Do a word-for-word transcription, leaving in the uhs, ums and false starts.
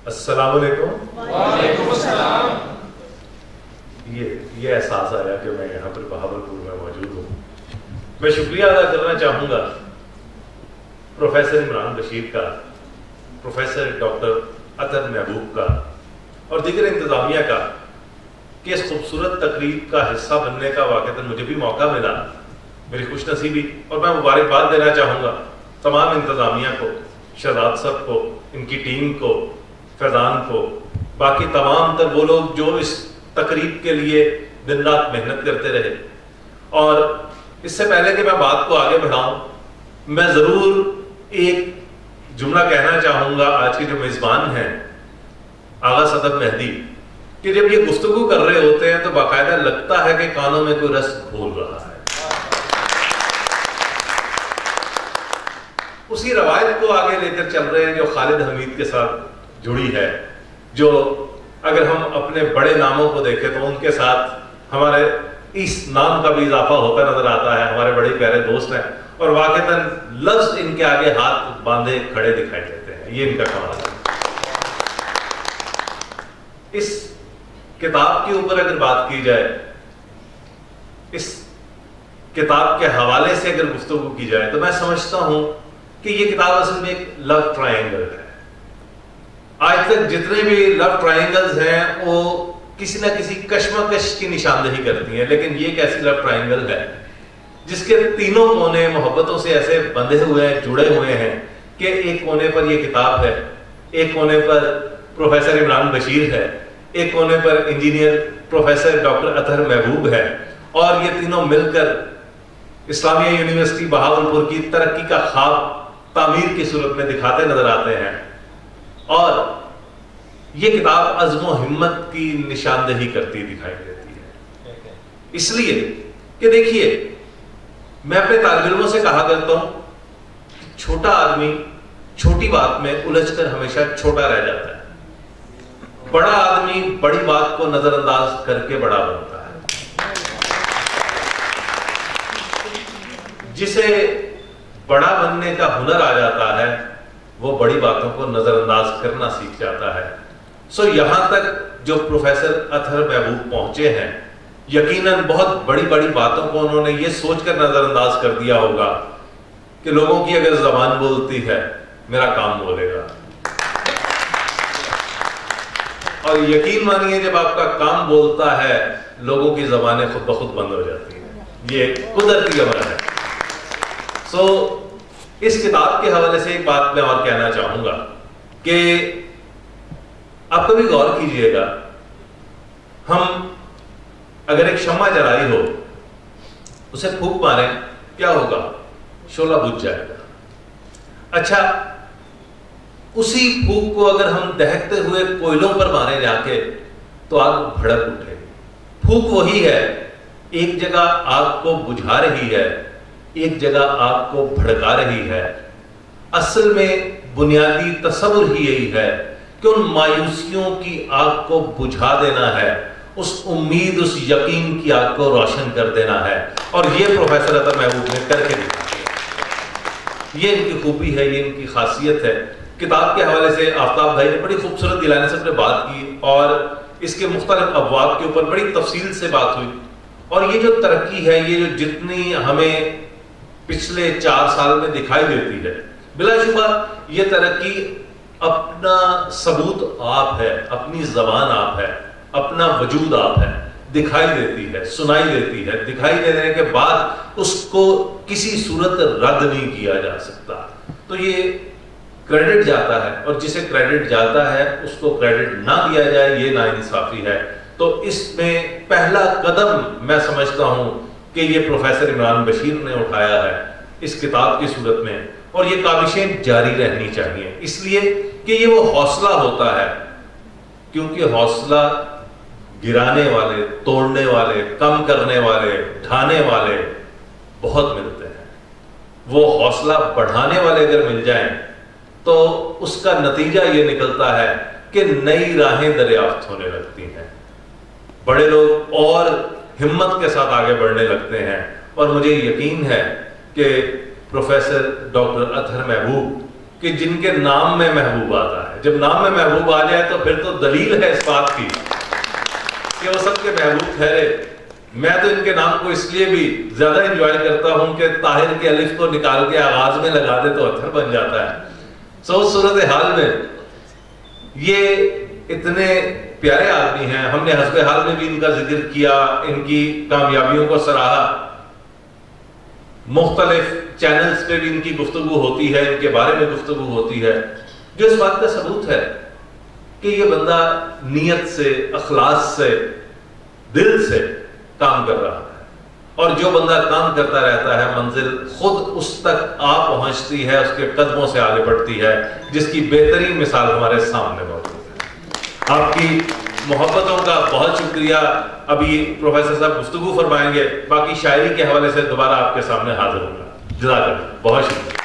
السلام علیکم۔ وعلیکم السلام۔ یہ یہ احساس آیا کہ میں یہاں پر بہاولپور میں موجود ہوں۔ میں شکریہ ادا کرنا چاہوں گا پروفیسر عمران بشیر کا، پروفیسر ڈاکٹر اطہر محبوب کا اور دیگر انتظامیہ کا کہ اس خوبصورت تقریب کا حصہ بننے کا واقعتاً مجھے بھی موقع ملا، میری خوش نصیبی۔ اور میں مبارکباد دینا چاہوں گا تمام انتظامیہ کو، شہزاد صاحب کو، ان کی ٹیم کو، فیضان کو، باقی تمام تر وہ لوگ جو اس تقریب کے لیے دن رات محنت کرتے رہے۔ اور اس سے پہلے کہ میں بات کو آگے بڑھاؤں، میں ضرور ایک جملہ کہنا چاہوں گا آج کے جو میزبان ہیں آغا صدف مہدی، کہ جب یہ گفتگو کر رہے ہوتے ہیں تو باقاعدہ لگتا ہے کہ کانوں میں کوئی رس گھول رہا ہے۔ اسی روایت کو آگے لے کر چل رہے ہیں جو خالد حمید کے ساتھ جڑی ہے، جو اگر ہم اپنے بڑے ناموں کو دیکھیں تو ان کے ساتھ ہمارے اس نام کا بھی اضافہ ہوتا نظر آتا ہے۔ ہمارے بڑے پیارے دوست ہیں اور واقعتاً لفظ ان کے آگے ہاتھ باندھے کھڑے دکھائی دیتے ہیں، یہ ان کا کمال ہے۔ اس کتاب کے اوپر اگر بات کی جائے، اس کتاب کے حوالے سے اگر گفتگو کی جائے تو میں سمجھتا ہوں کہ یہ کتاب اصل میں ایک لو ٹرائنگل ہے۔ آج تک جتنے بھی لو ٹرائنگلز ہیں وہ کسی نہ کسی کشمکش کی نشاندہی کرتی ہیں، لیکن یہ ایک ایسی لو ٹرائنگل ہے جس کے تینوں کونے محبتوں سے ایسے بندھے ہوئے ہیں، جڑے ہوئے ہیں کہ ایک کونے پر یہ کتاب ہے، ایک کونے پر پروفیسر عمران بشیر ہے، ایک کونے پر engineer professor doctor Athar Mahboob ہے، اور یہ تینوں مل کر اسلامیہ یونیورسٹی بہاولپور کی ترقی کا خواب تعمیر کی صورت میں دکھاتے نظر آتے ہیں۔ اور یہ کتاب عزم و ہمت کی نشاندہی کرتی دکھائی دیتی ہے، اس لیے کہ دیکھیے میں اپنے طالب علموں سے کہا کرتا ہوں کہ چھوٹا آدمی چھوٹی بات میں الجھ کر ہمیشہ چھوٹا رہ جاتا ہے، بڑا آدمی بڑی بات کو نظر انداز کر کے بڑا بنتا ہے۔ جسے بڑا بننے کا ہنر آ جاتا ہے وہ بڑی باتوں کو نظر انداز کرنا سیکھ جاتا ہے۔ سو یہاں تک جو پروفیسر اطہر محبوب پہنچے ہیں، یقیناً بہت بڑی بڑی باتوں کو انہوں نے یہ سوچ کر نظر انداز کر دیا ہوگا کہ لوگوں کی اگر زبان بولتی ہے میرا کام بولے گا، اور یقین مانیے جب آپ کا کام بولتا ہے لوگوں کی زبانیں خود بخود بند ہو جاتی ہیں، یہ قدرتی امر ہے۔ سو اس کتاب کے حوالے سے ایک بات میں اور کہنا چاہوں گا کہ آپ کبھی غور کیجئے گا، ہم اگر ایک شمع جلائی ہو اسے پھونک ماریں کیا ہوگا؟ شعلہ بجھ جائے گا۔ اچھا اسی پھونک کو اگر ہم دہکتے ہوئے کوئلوں پر ماریں جا کے تو آگ بھڑک اٹھے گی۔ پھونک وہی ہے، ایک جگہ آگ کو بجھا رہی ہے، ایک جگہ آگ کو بھڑکا رہی ہے۔ اصل میں بنیادی تصور ہی یہی ہے کہ ان مایوسیوں کی آگ کو بجھا دینا ہے، اس امید، اس یقین کی آگ کو روشن کر دینا ہے، اور یہ پروفیسر اطہر محبوب نے کر کے دکھایا۔ یہ ان کی خوبی ہے، یہ ان کی خاصیت ہے۔ کتاب کے حوالے سے آفتاب بھائی نے بڑی خوبصورت دلانے سے اپنے بات کی اور اس کے مختلف ابواب کے اوپر بڑی تفصیل سے بات ہوئی، اور یہ جو ترقی ہے، یہ جو جتنی ہمیں پچھلے چار سال میں دکھائی دیتی ہے، بلا شبہ یہ ترقی اپنا ثبوت آپ ہے، اپنی زبان آپ ہے، اپنا وجود آپ ہے، دکھائی دیتی ہے، سنائی دیتی ہے۔ دکھائی دینے کے بعد اس کو کسی صورت رد نہیں کیا جا سکتا، تو یہ کریڈٹ جاتا ہے، اور جسے کریڈٹ جاتا ہے اس کو کریڈٹ نہ دیا جائے یہ ناانصافی ہے۔ تو اس میں پہلا قدم میں سمجھتا ہوں کہ یہ پروفیسر عمران بشیر نے اٹھایا ہے اس کتاب کی صورت میں، اور یہ کاوشیں جاری رہنی چاہیے، اس لیے کہ یہ وہ حوصلہ ہوتا ہے، کیونکہ حوصلہ گرانے والے، توڑنے والے، کم کرنے والے، ڈھانے والے بہت ملتے ہیں۔ وہ حوصلہ بڑھانے والے اگر مل جائیں تو اس کا نتیجہ یہ نکلتا ہے کہ نئی راہیں دریافت ہونے لگتی ہیں، بڑے لوگ اور ہمت کے ساتھ آگے بڑھنے لگتے ہیں، اور مجھے یقین ہے کہ پروفیسر ڈاکٹر اطہر محبوب کہ جن کے نام میں محبوب آتا ہے. جب نام میں محبوب آ جائے تو پھر تو دلیل ہے اس بات کی کہ وہ سب کے محبوب ٹھہرے. میں تو ان کے نام کو اس لیے بھی زیادہ انجوائے کرتا ہوں کہ طاہر کے الف کو نکال کے آغاز میں لگا دے تو اطہر بن جاتا ہے. سو اس صورتحال میں یہ اتنے پیارے آدمی ہیں. ہم نے حسب حال میں بھی ان کا ذکر کیا, ان کی کامیابیوں کو سراہا, مختلف چینلز پہ بھی ان کی گفتگو ہوتی ہے, ان کے بارے میں گفتگو ہوتی ہے, جو اس بات کا ثبوت ہے کہ یہ بندہ نیت سے, اخلاص سے, دل سے کام کر رہا ہے. اور جو بندہ کام کرتا رہتا ہے منزل خود اس تک آ پہنچتی ہے, اس کے قدموں سے آگے بڑھتی ہے, جس کی بہترین مثال ہمارے سامنے موجود ہے. آپ کی محبتوں کا بہت شکریہ. ابھی پروفیسر صاحب گفتگو فرمائیں گے, باقی شاعری کے حوالے سے دوبارہ آپ کے سامنے حاضر ہوں گا. جزاک اللہ, بہت شکریہ.